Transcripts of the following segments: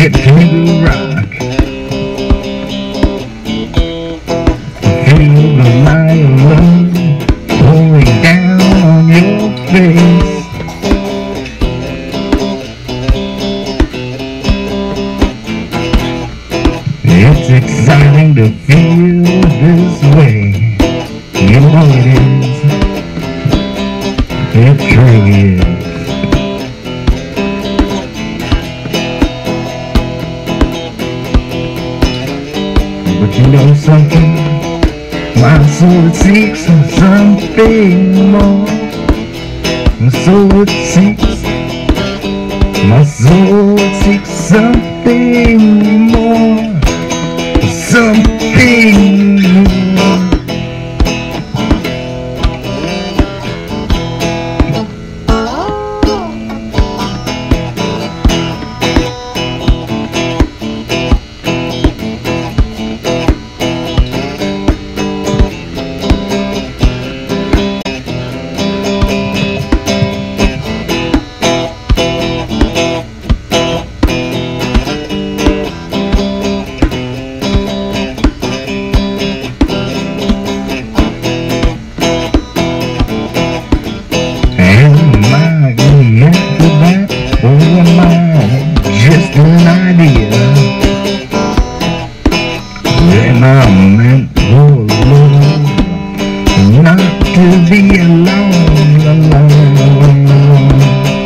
hip to the rock. Feel the light of love pouring down on your face. It's exciting to feel this way. You know it is. It truly is. But you know something? My soul seeks something more. My soul seeks. My soul seeks something more. Something more. Just an idea. When I'm meant for love, not to be alone, alone.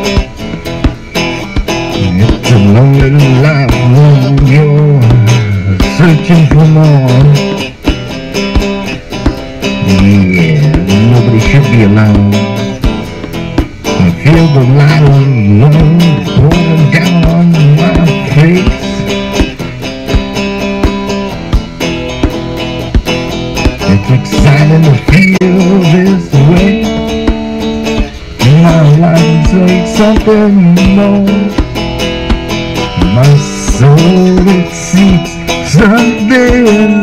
It's a lonely life when you're searching for more. Yeah, nobody should be alone. I feel the light of love pouring down on my face. It's exciting to feel this way. My life is something more. My soul, it seeks something